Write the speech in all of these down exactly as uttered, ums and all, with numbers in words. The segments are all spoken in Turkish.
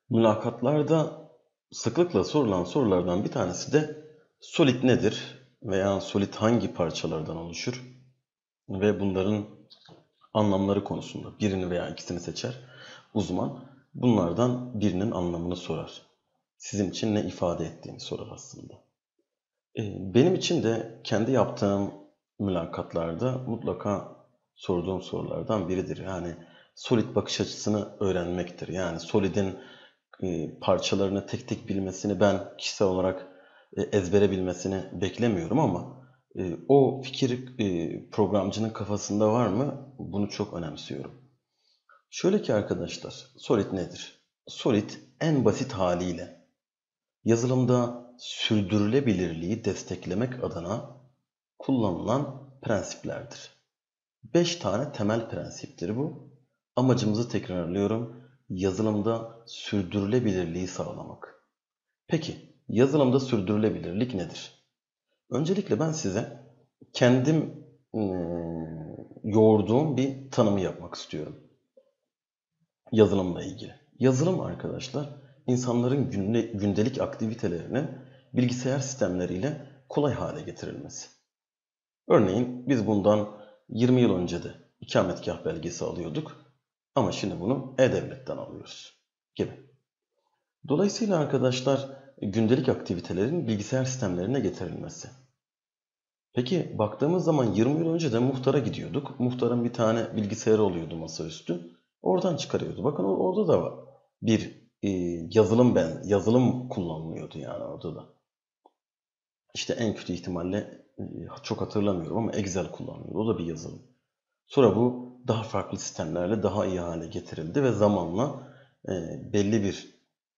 Mülakatlarda sıklıkla sorulan sorulardan bir tanesi de solid nedir veya solid hangi parçalardan oluşur ve bunların anlamları konusunda birini veya ikisini seçer. Uzman bunlardan birinin anlamını sorar. Sizin için ne ifade ettiğini sorar aslında. Benim için de kendi yaptığım mülakatlarda mutlaka sorduğum sorulardan biridir. Yani solid bakış açısını öğrenmektir. Yani solidin e, parçalarını tek tek bilmesini ben kişisel olarak e, ezbere bilmesini beklemiyorum ama e, o fikir e, programcının kafasında var mı? Bunu çok önemsiyorum. Şöyle ki arkadaşlar, solid nedir? Solid en basit haliyle yazılımda sürdürülebilirliği desteklemek adına kullanılan prensiplerdir. Beş tane temel prensiptir bu. Amacımızı tekrarlıyorum. Yazılımda sürdürülebilirliği sağlamak. Peki, yazılımda sürdürülebilirlik nedir? Öncelikle ben size kendim e, yoğurduğum bir tanımı yapmak istiyorum. Yazılımla ilgili. Yazılım arkadaşlar, insanların günde, gündelik aktivitelerinin bilgisayar sistemleriyle kolay hale getirilmesi. Örneğin biz bundan yirmi yıl önce de ikametgah belgesi alıyorduk ama şimdi bunu E-Devlet'ten alıyoruz gibi. Dolayısıyla arkadaşlar gündelik aktivitelerin bilgisayar sistemlerine getirilmesi. Peki baktığımız zaman yirmi yıl önce de muhtara gidiyorduk. Muhtarın bir tane bilgisayarı oluyordu masaüstü. Oradan çıkarıyordu. Bakın orada da bir e, yazılım ben yazılım kullanılıyordu yani orada da. İşte en kötü ihtimalle e, çok hatırlamıyorum ama Excel kullanılıyordu. O da bir yazılım. Sonra bu daha farklı sistemlerle daha iyi hale getirildi ve zamanla e, belli bir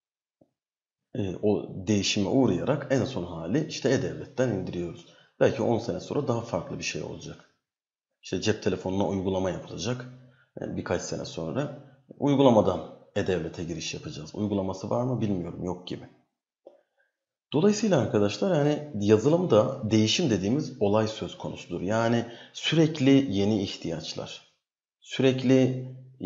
e, o değişime uğrayarak en son hali işte E-Devlet'ten indiriyoruz. Belki on sene sonra daha farklı bir şey olacak. İşte cep telefonuna uygulama yapılacak. Yani birkaç sene sonra uygulamadan E-Devlet'e giriş yapacağız. Uygulaması var mı bilmiyorum, yok gibi. Dolayısıyla arkadaşlar yani yazılımda değişim dediğimiz olay söz konusudur. Yani sürekli yeni ihtiyaçlar, sürekli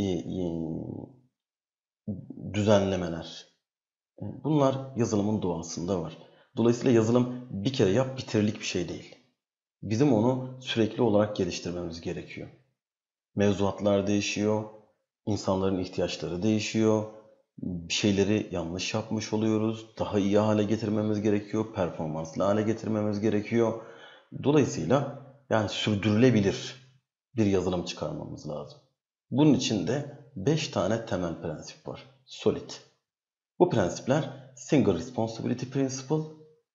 düzenlemeler. Bunlar yazılımın doğasında var. Dolayısıyla yazılım bir kere yap bitirlik bir şey değil. Bizim onu sürekli olarak geliştirmemiz gerekiyor. Mevzuatlar değişiyor, insanların ihtiyaçları değişiyor, bir şeyleri yanlış yapmış oluyoruz, daha iyi hale getirmemiz gerekiyor, performanslı hale getirmemiz gerekiyor. Dolayısıyla yani sürdürülebilir bir yazılım çıkarmamız lazım. Bunun için de beş tane temel prensip var. Solid. Bu prensipler Single Responsibility Principle,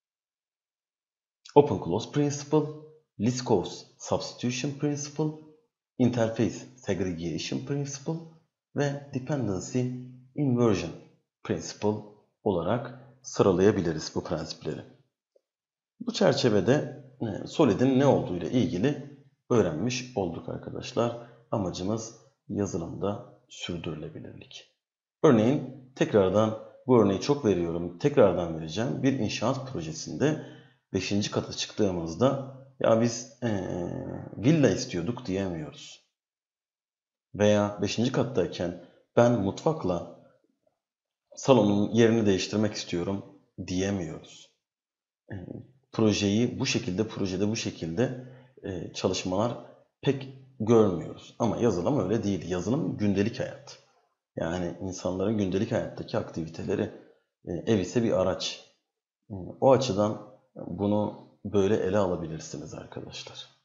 Open Clause Principle, Least Cause Substitution Principle, Interface Segregation Principle ve Dependency Inversion Principle olarak sıralayabiliriz bu prensipleri. Bu çerçevede Solid'in ne olduğu ile ilgili öğrenmiş olduk arkadaşlar. Amacımız yazılımda sürdürülebilirlik. Örneğin tekrardan bu örneği çok veriyorum. Tekrardan vereceğim. Bir inşaat projesinde beşinci kata çıktığımızda ya biz ee, villa istiyorduk diyemiyoruz. Veya beşinci kattayken ben mutfakla salonun yerini değiştirmek istiyorum diyemiyoruz. E, projeyi bu şekilde, projede bu şekilde e, çalışmalar pek görmüyoruz. Ama yazılım öyle değil. Yazılım gündelik hayat. Yani insanların gündelik hayattaki aktiviteleri, e, ev ise bir araç. E, o açıdan bunu böyle ele alabilirsiniz arkadaşlar.